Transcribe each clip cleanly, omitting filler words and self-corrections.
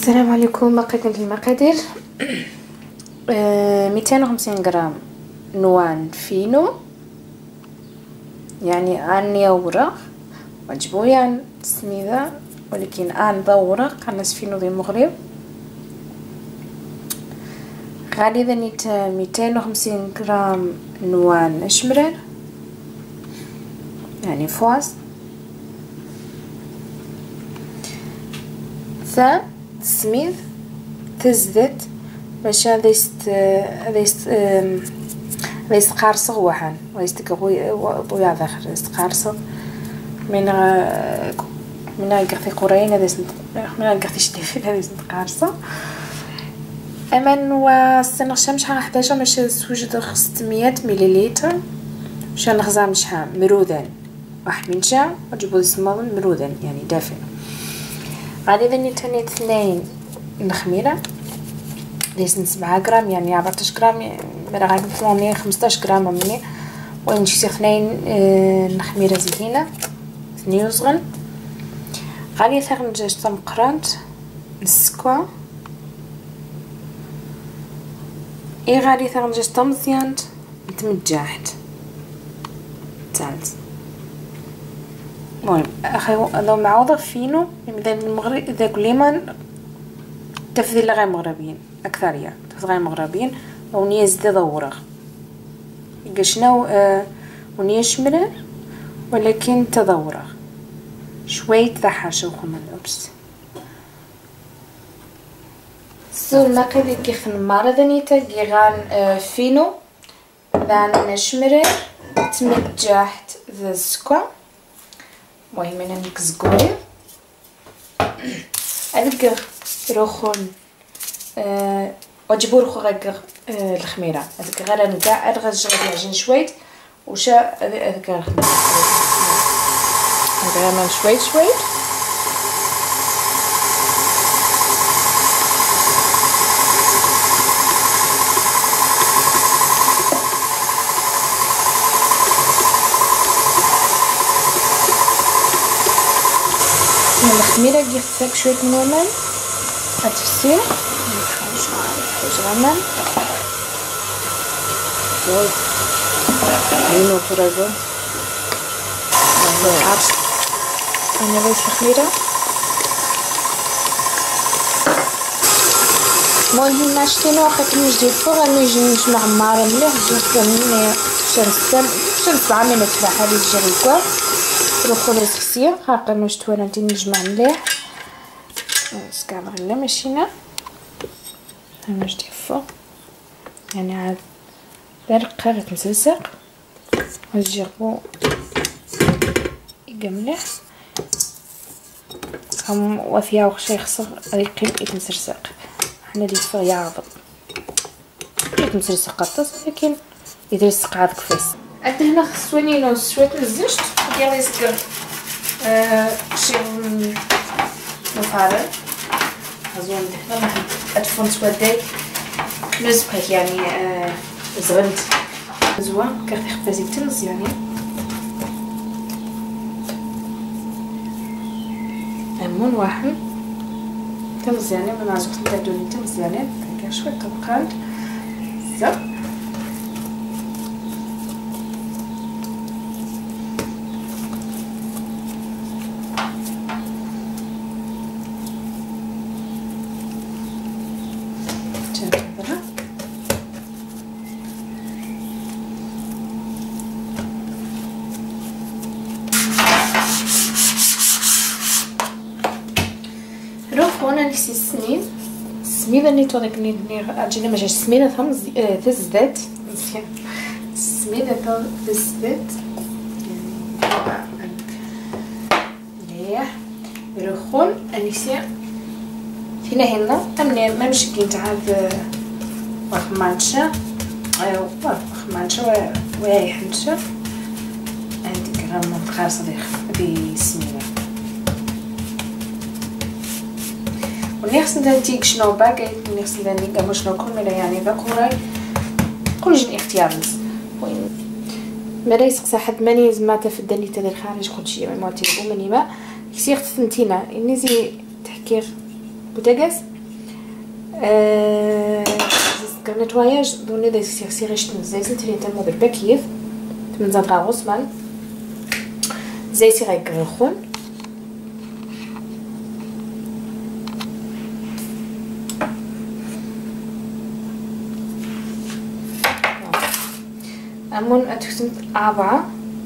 السلام عليكم. بقيت المقادير 250 غرام نوان فينو، يعني اني اوراق وجبويان سميدة، ولكن ان ضورق الناس فينو ذي المغرب. غادي ذنيت 250 غرام نوان اشمرر، يعني فواز ثا سميد تزدت باش هذا قارصة وحن ويستقوي بويا ذاخر استقارصة من قرثي قرين هذا من قرثي شديد هذا قارصة امان وسنغ شمش 11 باش توجد 600 مليلتر باش نخزام شحال مرودان واحد من شاع وجبوا السماض مرودان يعني دافئ. غادي ذني تاني 2 الخميرة ليسن 7 غرام يعني 14 غرام مرا غادي 815 غرام مني ونشي 2 الخميرة زينة 2 وزغن. غادي ثغن دجاج مقرانت السكوا غادي ثغن دجاج مزيان متمجاحت تالت. المهم هذا معوضة فينو اذا المغرب اذا كليمان تفضيل غير مغربيين اكثريه تفضيل غير مغربيين ونيه زيادة ضورة قشناو ونيه شمرر ولكن تضورة شوية ذحاشة وخمن الأبس سو المقادير كيخن ماردنيتا جيغان فينو ذان شمرر تمجاحت ذا سكوا المهم انا نكزقوي أذكر روخون وجبور خو غير الخميره هذيك غير نكاع ادغج العجين شويت وشا هذيك الخميره هذا من شويت الخميره قيت شويه من المان التفسير غمان هينو فرازو عارف انا بس الخميره المهم ناشتينو خاطر نجي فوق نجي نجمع معمر مليح جبت من شمس 7 من الفراحه اللي جريكوا روحوا للسكسيه خاطر نشتو انا نجمع مليح سكاب غلا ماشينا نجي فوق يعني عاد درقه غتمسلسق ونجربو يقملح هم وفيها وخشي خصو ريقي يتمسلسق حنا اللي فوق يعضب يتمسلسق قطاس ولكن يتلصق عاد كفاس. عندنا هنا خصواني شويه الزيت ديال يسكر شي مفعل زوين هنا ادفون سواداي نزبط يعني زغنت زوين كرتي خبازي تنز يعني ليمون واحد تنز يعني من عزوت الدادوني تنز يعني كاع شويه طبقات زب وانا نسي السميده اللي توضيك اجينا ما جاش السميده تزداد مزيان السميده تزداد مليح يرخون انيسي فينا هنا امني ما مشكين تعاد وخمانشه وخمانشه وهي حنشه عندي كرام خاصه دي السميده ونخصن دانتيك شنو باقي نخصن دانتيك أبو شنو كل يعني باقوراي كل جن اختيار وين ما يسقس حد ماني زعما تفدني تاع الخارج كلشي ما تيبو مني ما كسيخت ثنتينا نيزي تحكير بوتاغاز das nettoyage donner des exercices زي سنتري تم بالبكيف من زاد غوسمان زي سي غيكرخون امون اتخسمت ابا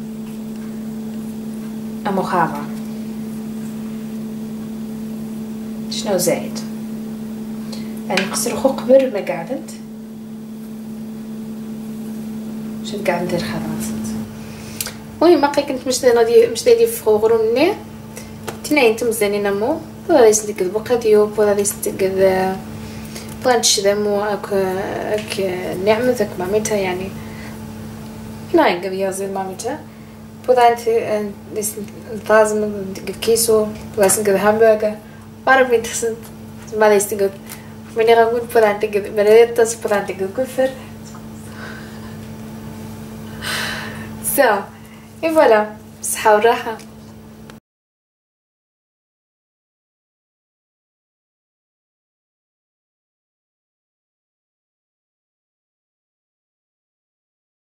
اموخابا شنو زايد يعني نقصر خو قبل ما قعدت شد قاعد ندير خلاص المهم باقي كنت مش داير فغوروني تنين تمزاني نمو ولا يسلك البقى ديوب ولا يسلك بلانش دمو اك نعمتك مامتها يعني ناين قبيا زي مامتها بودانت لازم كيسو لازم كده همبرجر بعرف مين تحسن ما ليستيقظ مني غنقول بودانت كده مريضة بودانت كده كفر so et voilà صحة وراحة.